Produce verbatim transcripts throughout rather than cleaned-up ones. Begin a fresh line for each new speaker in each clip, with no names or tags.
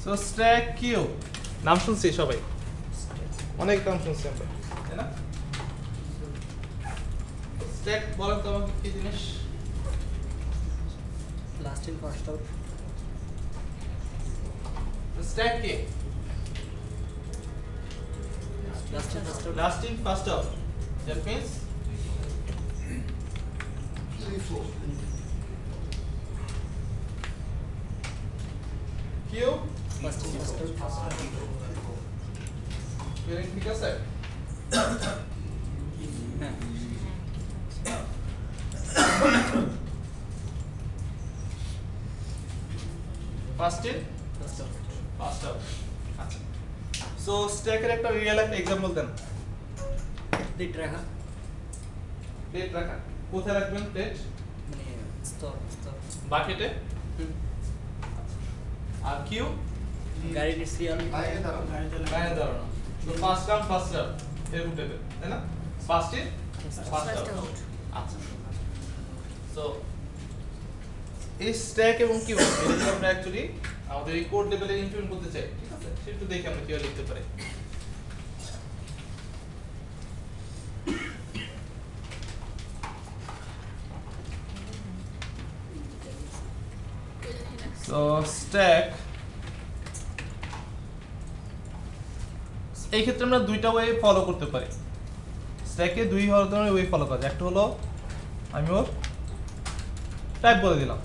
So stack Q নাম শুনছি সবাই, অনেক নাম শুনছি আমরা, তাই না? স্ট্যাক বলেন তো আমাকে কি জিনিস?
Last in first out.
Stack কি?
Last in first out.
Last in first out, that means queue
last in first out.
Feeling ঠিক আছে?
হ্যাঁ।
First in
first out.
First out. আচ্ছা, সো স্ট্যাকের একটা রিয়েল লাইফ এক্সাম্পল দেন।
Date রাখা,
date রাখা, কোথায় রাখবেন ডেট?
মানে স্তর স্তর।
বাকেটে।
হুম।
আর কিউ
গাড়ির সিরিয়াল।
লাইনে দাঁড়ানো। তো ফার্স্ট কাম ফার্স্ট আউট এরকম টাইপের, তাই না? First in first out. আচ্ছা, সো এই স্ট্যাক এবং কিউ এটা আমরা অ্যাকচুয়ালি আমাদের এই কোড লেভেলে ইমপ্লিমেন্ট করতে চাই, ঠিক আছে? সেটা একটু দেখে আমরা কিভাবে লিখতে পারি। সো স্ট্যাক, এই ক্ষেত্রে আমরা দুইটা ওয়ে ফলো করতে পারি। স্ট্যাকে দুই ধরনের ওয়ে ফলো করা যায়। একটা হলো আমি ওর টাইপ বলে দিলাম,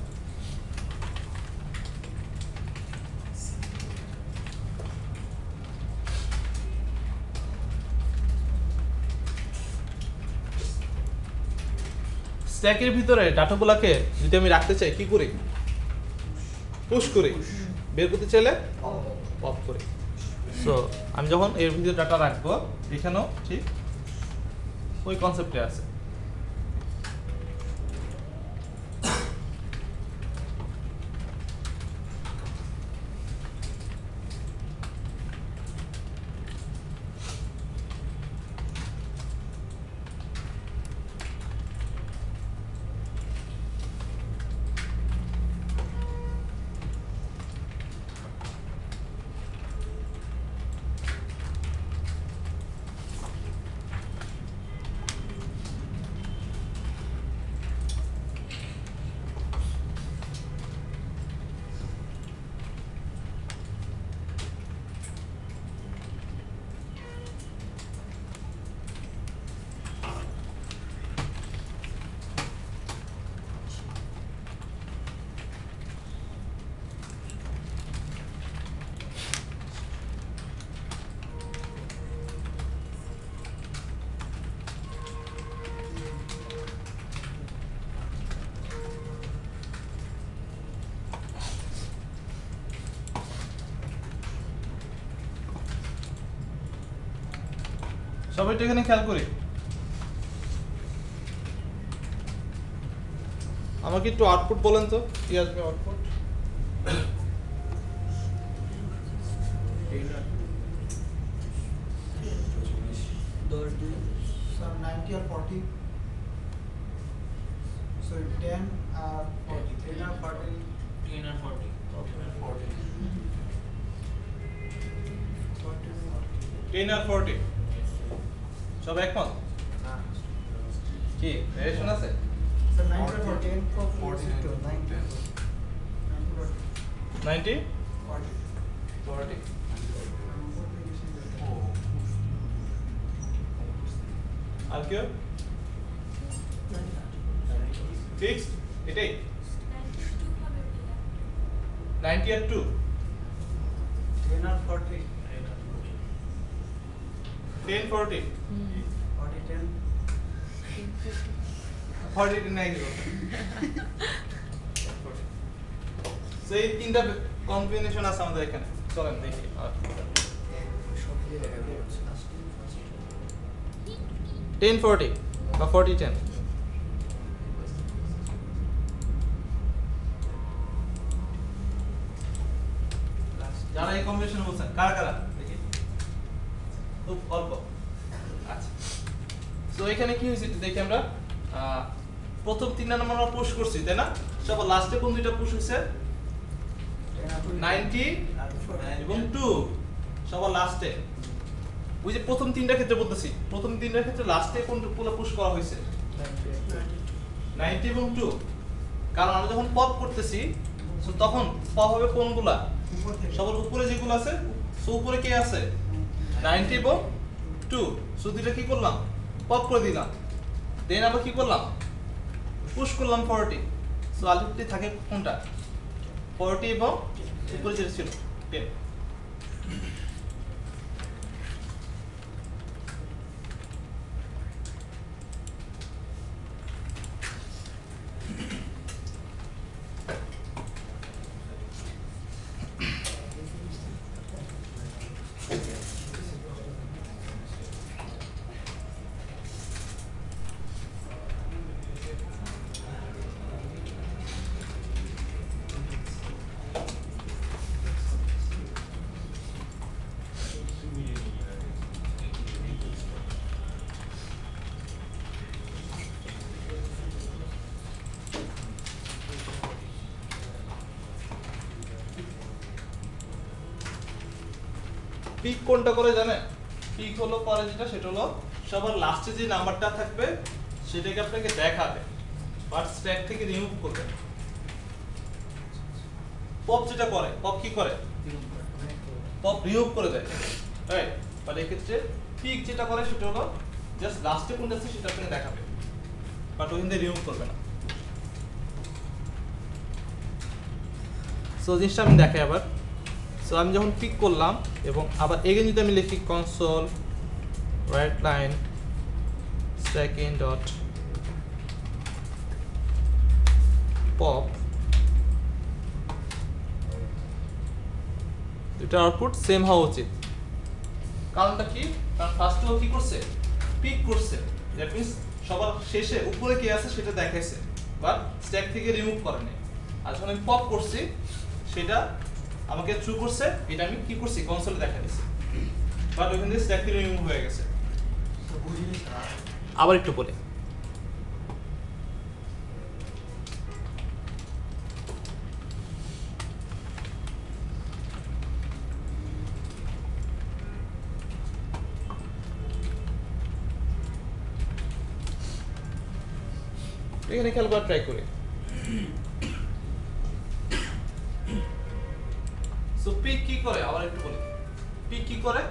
স্ট্যাকের ভিতরে ডাটাগুলোকে যদি আমি রাখতে চাই কি করি? পুশ করি। বের করতে চাইলে পপ করি। সো আমি যখন এর ভিতরে ডাটা রাখবো, এখানেও ঠিক ওই কনসেপ্টে আছে। সবাই তো এখানে খেয়াল করি। আমাকে একটু আউটপুট বলেন তো, কি আসবে আউটপুট?
দশ দুই
Sir, ninety or forty? So ten or forty? ten or forty?
Ten আর ফর্টি।
forty.
টেন আর ফোরটি, সব একমত? কি ভেরিয়েশন আছে?
Sir, ninety or forty? ten for forty to ninety.
Ninety
Forty.
Forty. আর কেউ ফিক্সড এটাই নাইনটি আর two
Ten or forty?
Ten forty
Forty, ten?
Forty নাই সেই তিনটা কম্বিনেশন আছে আমাদের এখানে, চলেন দেখি। টেন ফোরটি বা ফোরটি টেন, যারা এই কম্বিনেশন বলছেন কারা কারা দেখি, খুব অল্প। আচ্ছা, তো এখানে কি হয়েছে দেখি আমরা। আহ, প্রথম তিন নাম্বার আমরা পুশ করছি, তাই না? সব লাস্টে কোন দুইটা পুশ হয়েছে?
Ten or
নাইনটি এবং টু সবার লাস্টে ওই যে প্রথম তিনটা ক্ষেত্রে বলতেছি প্রথম তিনটার ক্ষেত্রে লাস্টে কোনগুলো পুশ করা হয়েছে নাইনটি এবং টু কারণ আমরা যখন পপ করতেছি so তখন পপ হবে কোনগুলা সবার উপরে যেগুলো আছে সো উপরে কে আছে নাইনটি এবং টু সো দুইটা কি করলাম পপ করে দিলাম দেন আবার কি করলাম পুশ করলাম ফর্টি সো আলটিমেটলি থাকে কোনটা ফর্টি এবং উপরে যেটা ছিল টেন পিক কোনটা করে জানেন পিক হলো পরে যেটা সেটা হলো সবার লাস্টে যে নাম্বারটা থাকবে সেটাকে আপনাকে দেখাবে বাট স্ট্যাক থেকে রিমুভ করবে পপ যেটা করে পপ কি করে পপ রিমুভ করে দেয় রাইট বাট এই ক্ষেত্রে পিক যেটা করে সেটা হলো জাস্ট লাস্টে কোনটা আছে সেটা আপনাকে দেখাবে বাট ওখান থেকে রিমুভ করবে না সো জিনিসটা আমি দেখাই আবার সো আমি যখন পিক করলাম এবং আবার এগেন যদি আমি লিখি console write line stacking dot pop এটা আউটপুট সেম হওয়া উচিত কারণটা কি কারণ ফার্স্ট ও কি করছে পিক করছে দ্যাট মিন্স সবার শেষে উপরে কি আছে সেটা দেখাইছে বাট স্ট্যাক থেকে রিমুভ করেনি আর যখন আমি পপ করছি সেটা আমাকে ট্রু করছে এটা আমি কি করছি কনসোলে দেখা দিয়েছি বাট ওখান থেকে স্ট্যাক থেকে রিমুভ হয়ে গেছে আবার একটু পরে এখানে খেয়াল করে ট্রাই করি সো পিক কি করে আবার একটু বলি পিক কি করে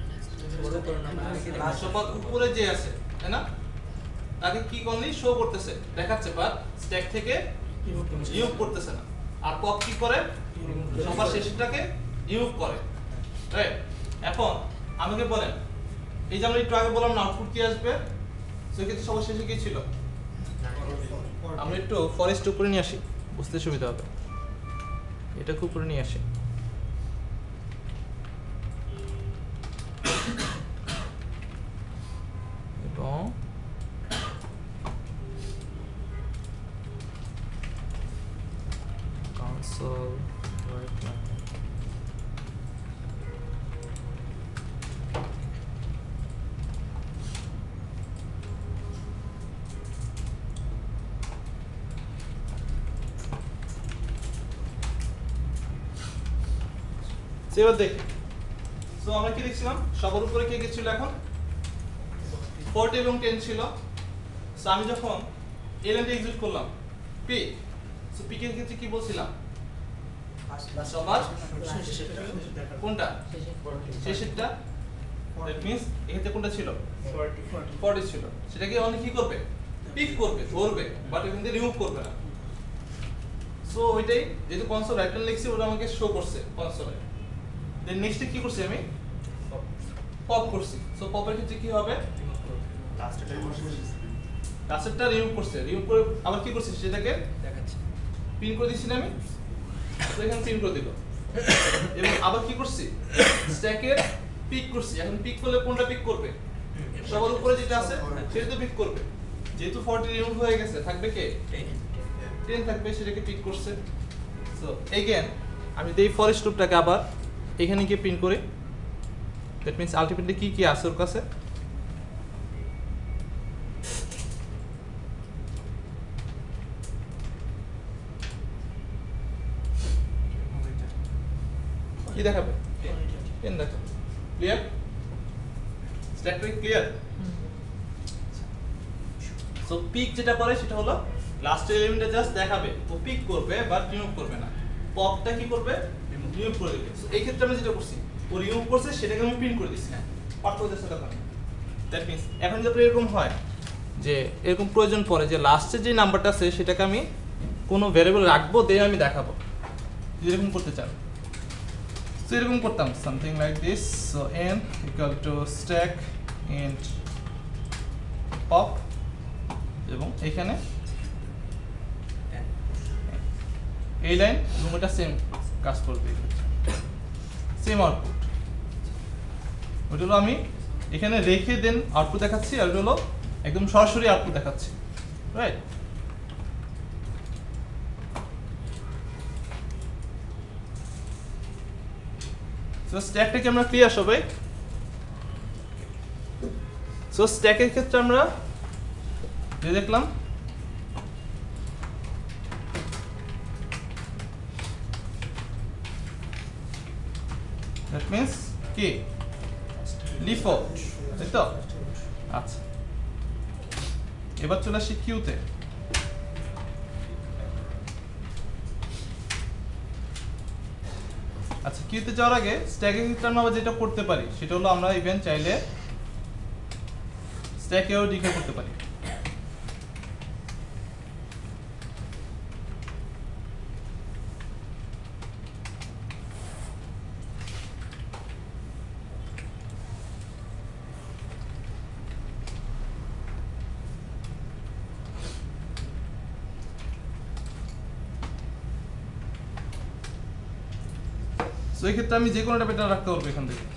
সবার উপরে যে আছে তাই না তাকে কি করলি শো করতেছে দেখাচ্ছে বাট স্ট্যাক থেকে রিমুভ করতেছে না আর পপ কি করে সবার শেষটাকে রিমুভ করে রাইট এখন আমাকে বলেন এই যে আমরা একটু আগে বললাম না আউটপুট কি আসবে সো এক্ষেত্রে সবার শেষে কি ছিল আমরা একটু ফরেস্ট উপরে নিয়ে আসি বুঝতে সুবিধা হবে এটা খুব উপরে নিয়ে আসি এবং console right line এবার দেখি সো আমরা কি লিখছিলাম সবার উপরে কে কে ছিল এখন ফর্টি এবং টেন ছিল সো আমি যখন এলএনটি এক্সিকিউট করলাম পি সো পি এর ক্ষেত্রে কি বলছিলাম সবার কোনটা শেষেরটা দ্যাট মিন্স এখানে কোনটা ছিল ফর্টি ছিল সেটাকে অনেক কি করবে পিক করবে ধরবে বাট এখান থেকে রিমুভ করবে না সো ওইটাই যেহেতু কনসোল রাইট লাইন লিখছি ওটা আমাকে শো করছে কনসোলে দেন নেক্সটে কি করছি আমি পপ করছি সো পপের ক্ষেত্রে কি হবে লাস্টেরটা রিমুভ করছে রিমুভ করে আবার কি করছি সেটাকে
দেখাচ্ছি
পিন করে দিছি না আমি তো এখানে পিন করে দিল এবং আবার কি করছি স্ট্যাকের পিক করছি এখন পিক করলে কোনটা পিক করবে সবার উপরে যেটা আছে সেটা তো পিক করবে যেহেতু ফর্টি রিমুভ হয়ে গেছে থাকবে কে টেন থাকবে সেটাকে পিক করছে সো এগেইন আমি দেই ফরেস্ট লুপটাকে আবার এখানে গিয়ে প্রিন্ট করি দ্যাট মিন্স আলটিমেটলি কি কি আছে ওর কাছে কি কি দেখাবে টেন দেখাবে ক্লিয়ার স্ট্যাকটা ক্লিয়ার সো পিক যেটা করে সেটা হলো লাস্টের এলিমেন্টে জাস্ট দেখাবে ও পিক করবে বাট রিমুভ করবে না পপটা কি করবে রিমুভ করে দিবে সো এই ক্ষেত্রে আমি যেটা করছি ও রিমুভ করছে সেটাকে আমি প্রিন্ট করে দিচ্ছি না পার্থক্য সাথে কথা দ্যাট মিন্স এখন যদি এরকম হয় যে এরকম প্রয়োজন পড়ে যে লাস্টে যে নাম্বারটা আছে সেটাকে আমি কোনো ভ্যারিয়েবল রাখবো দিয়ে আমি দেখাবো এরকম করতে চান সো এরকম করতাম something like this so n equal to stack int pop এবং এখানে এই লাইন এবং এটা সেম কাজ করবে সেম আউটপুট ওটা হলো আমি এখানে রেখে দেন আউটপুট দেখাচ্ছি আর ওটা হলো একদম সরাসরি আউটপুট দেখাচ্ছি রাইট সো স্ট্যাকটা কি আমরা ক্লিয়ার সবাই সো স্ট্যাকের ক্ষেত্রে আমরা যে দেখলাম দ্যাট মিন্স কি ডিফল্ট তাই তো আচ্ছা এবার চলে আসি কিউতে আচ্ছা কিউতে যাওয়ার আগে স্ট্যাকের ক্ষেত্রে আমরা আবার যেটা করতে পারি সেটা হলো আমরা ইভেন চাইলে স্ট্যাকেও ডিক্লেয়ার করতে পারি সো এই ক্ষেত্রে আমি যে কোনো একটা প্যাটার্ন রাখতে পারবো এখান থেকে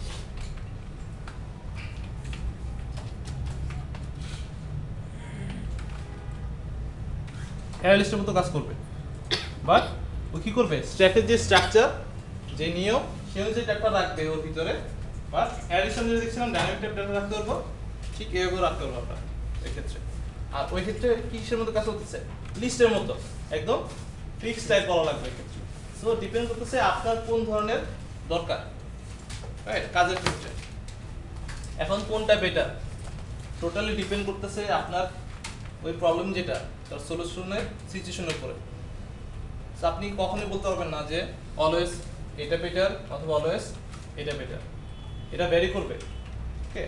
অ্যারে লিস্টের মতো কাজ করবে বাট ও কি করবে স্ট্যাকের যে স্ট্রাকচার যে নিয়ম সে অনুযায়ী ডেটা রাখবে ওর ভিতরে বাট অ্যারে লিস্ট আমরা দেখছিলাম ডাইনামিক টাইপ ডেটা রাখতে পারবো ঠিক এইভাবে রাখতে পারবো আমরা এই ক্ষেত্রে আর ওই ক্ষেত্রে কিসের মতো কাজ করতেছে লিস্টের মতো একদম ফিক্সড টাইপ করা লাগবে এই ক্ষেত্রে সো ডিপেন্ড করতেছে আপনার কোন ধরনের দরকার রাইট কাজের ক্ষেত্রে এখন কোনটা বেটার টোটালি ডিপেন্ড করতেছে আপনার ওই প্রবলেম যেটা তার সলিউশনের সিচুয়েশনের উপরে সো আপনি কখনোই বলতে পারবেন না যে অলওয়েজ এটা বেটার অথবা অলওয়েজ এটা বেটার এটা ভ্যারি করবে ওকে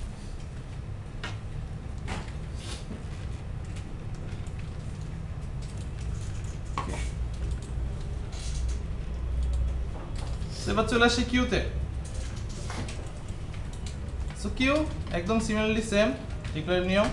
এবার চলে আসি কিউতে সো কিউ একদম সিমিলারলি সেম ডিক্লেয়ার নিয়ম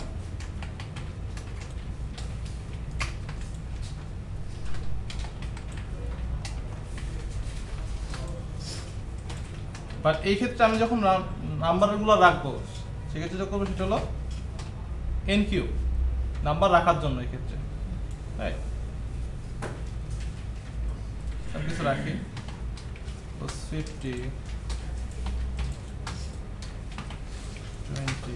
বাট এই ক্ষেত্রে আমি যখন নাম্বারগুলো রাখবো সেক্ষেত্রে যা করবো সেটা হলো এন কিউ নাম্বার রাখার জন্য এই ক্ষেত্রে রাইট সব কিছু রাখি fifty twenty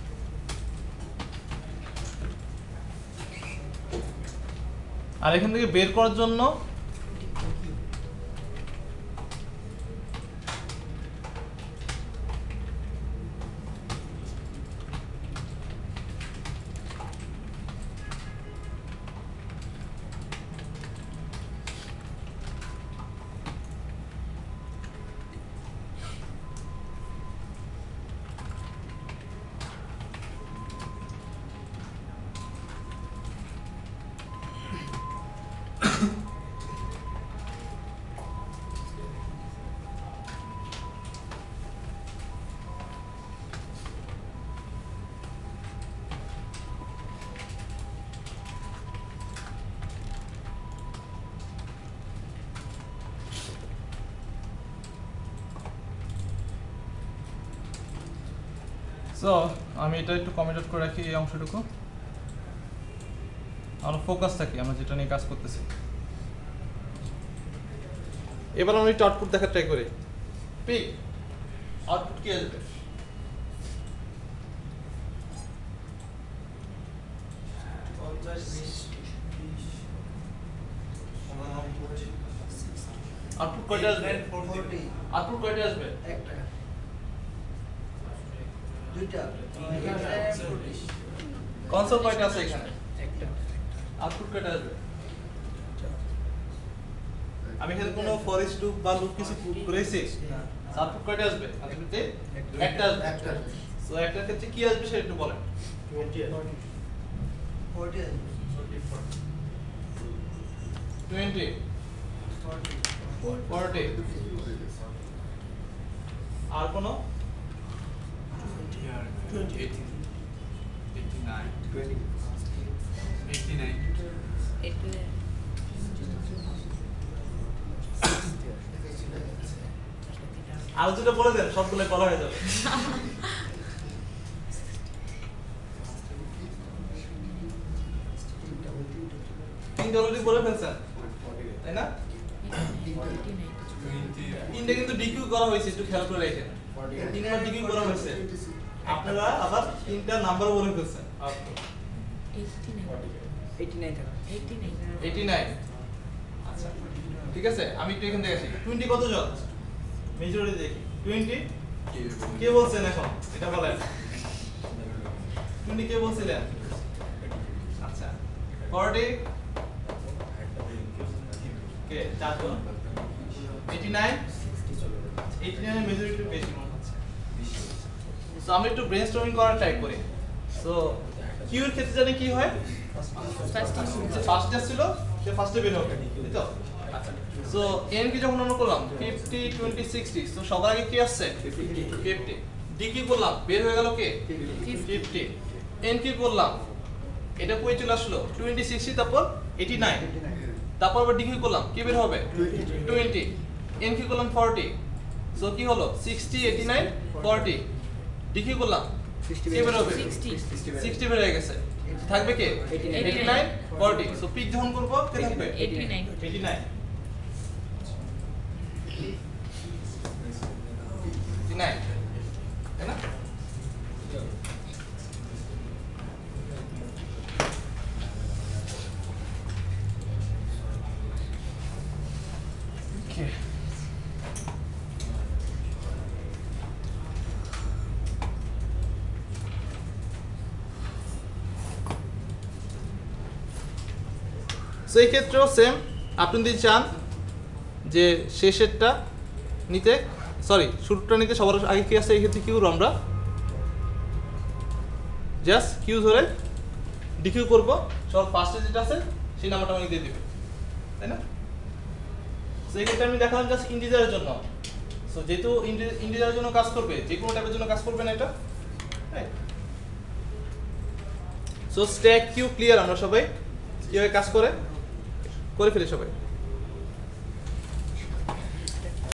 আর এখান থেকে বের করার জন্য সো আমি এটা একটু কমেন্ট আউট করে রাখি এই অংশটুকু আমরা ফোকাস থাকি আমরা যেটা নিয়ে কাজ করতেছি এবার আমরা একটু আউটপুট দেখার ট্রাই করি পিক আউটপুট কি আসবে আউটপুট কয়টা আসবে?
forty
আউটপুট কয়টা আসবে?
একটা দুইটা forty
কনসোল কয়টা আছে এখানে?
একটা
আউটপুট কয়টা আসবে? আমি এখানে কোনো ফর ইচ লুপ বা লুপ কিছু করেছি
না
আউটপুট কয়টা আসবে? আউটপুটে একটা আসবে।
একটা
সো একটার ক্ষেত্রে কি আসবে সেটা একটু বলেন।
forty forty
twenty
forty
forty আর কোনো আর দুটো বলে দেন, সবগুলো বলা হয়ে যাবে। তিনটে অলরেডি বলে ফেলছেন তাই না? তিনটে কিন্তু ডিকিউ করা হয়েছে, একটু খেয়াল করে রাখেন। তিনবার ডিকিউ করা হয়েছে, আপনারা আবার তিনটা নাম্বার বলে ফেলছেন।
এইটি নাইন টাকা
এইটি নাইন। আচ্ছা ঠিক আছে, আমি একটু এখান থেকে আসি। টোয়েন্টি কত জন? মেজরিটি দেখি। টোয়েন্টি কে বলছেন এখন এটা বলেন। টোয়েন্টি কে বলছিলেন? আচ্ছা ফর্টি কে চারজন। Eighty nine eighty nine majority বেশি মনে হচ্ছে। সো আমরা একটু ব্রেনস্টর্মিং করার ট্রাই করি। সো কিউ এর ক্ষেত্রে জানি কি হয়? যে ফার্স্ট ছিল সে ফার্স্টে বের হবে, তাই তো? আচ্ছা সো এন কি যখন আমরা করলাম ফিফটি টোয়েন্টি সিক্সটি, সো সবার আগে কি আসছে? ফিফটি। ডি কি করলাম, বের হয়ে গেল কে? ফিফটি। এন কি করলাম, এটা কই চলে আসলো? টোয়েন্টি সিক্সটি, তারপর এইটি নাইন, তারপর আবার ডি কি করলাম, কি বের হবে? টোয়েন্টি। এন কি করলাম ফর্টি, সো কি হলো? Sixty, eighty nine, forty. ডি কি করলাম, কি বের হবে? সিক্সটি বের হয়ে গেছে। থাকবে কে? Eighty nine, forty. So peek যখন করব কে থাকবে? এইটি নাইন। এইটি নাইন তাই না? Okay. সো এই ক্ষেত্রেও সেম, আপনি যদি চান যে শেষেরটা নিতে, সরি শুরুটা নিতে, সবার আগে কি আছে এই ক্ষেত্রে কিউ আমরা জাস্ট কিউ ধরে ডিকিউ করবো, সবার ফার্স্টে যেটা আছে সেই নাম্বারটা আমাকে দিয়ে দিবে, তাই না? সো এই ক্ষেত্রে আমি দেখালাম জাস্ট ইন্টিজারের জন্য। সো যেহেতু ইন্টিজারের জন্য কাজ করবে, যে কোনো টাইপের জন্য কাজ করবে না এটা, right? So stack queue clear, আমরা সবাই কিভাবে কাজ করে করে ফেলি সবাই।